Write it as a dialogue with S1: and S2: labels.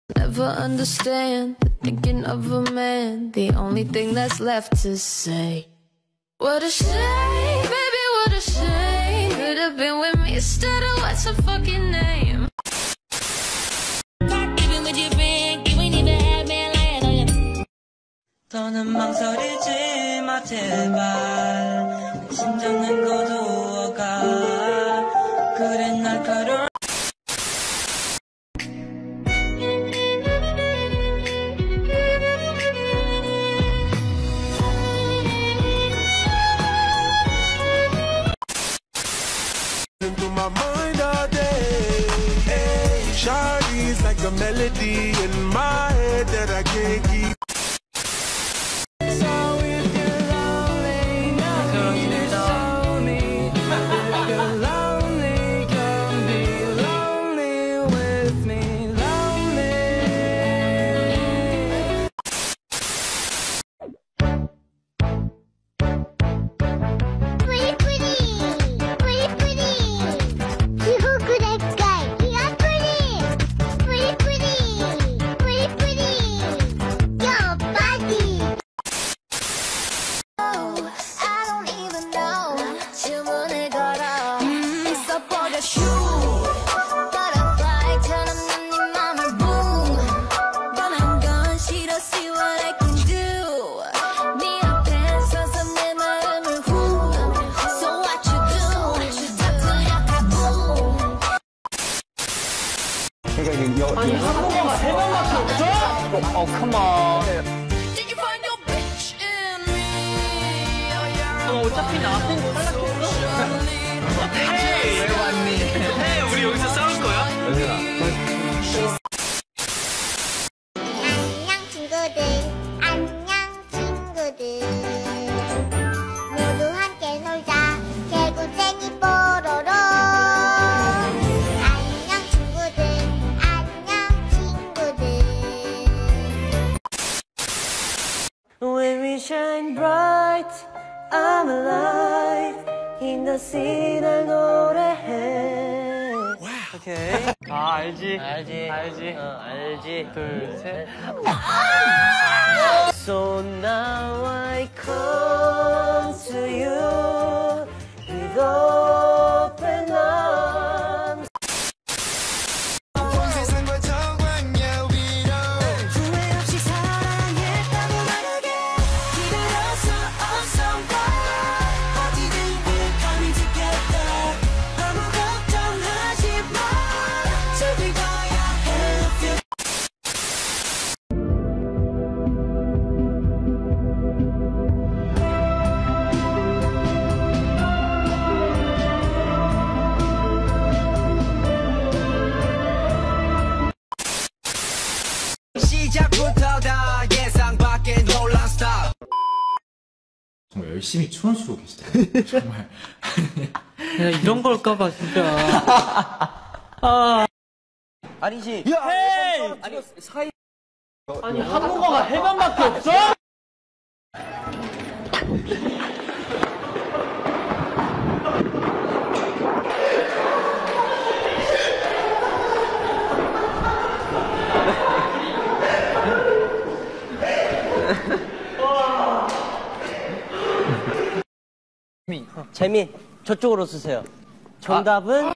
S1: Never understand the thinking of a man. The only thing that's left to say. What a shame, baby, what a shame. Could have been with me instead of what's her fucking name. Even with your friend, you ain't even had me lying on you.
S2: 더는 망설이지 마 제발. 내 심장은 거두어가. 그래 날카로운
S3: into my mind all day. Hey, Shawty's like a melody in my head that I can't keep. So if you're lonely, nothing to show me. If you're lonely, come be lonely with me. Lonely.
S4: 아니 한국어가 세 번밖에 없어? 어, 컴온. 어차피 나한테 탈락했어. 헤이! 왜 왔니? 헤이, 우리 여기서 싸울 거야?
S5: 안녕 친구들, 안녕 친구들. 모두 함께 놀자, 개구쟁이 뽀로로. 안녕 친구들, 안녕 친구들.
S2: When we shine bright, I'm alive. In the sea 날 노래해. 오케이.
S4: 아, 알지.
S2: 알지.
S4: 알지.
S2: 알지.
S4: 둘, 셋.
S2: So now I come to you with open arms.
S3: 세상과 정광야 위로
S2: 후회 없이 사랑했다고 말하게. 기다려서 어서 와. 어디든 we'll come together. 아무 걱정하지 마. 즐길 거야. If you 시작부터 다 예상 밖의 논란 스탑.
S6: 정말 열심히 춤을 추고 계시다. 정말.
S4: 야, 이런 걸까봐, 진짜. 아.
S2: 아니지.
S4: 헤이!
S2: 아니 사이.
S4: 아니, 한국어가 해변밖에 없어?
S2: 재민 저쪽으로 쓰세요. 정답은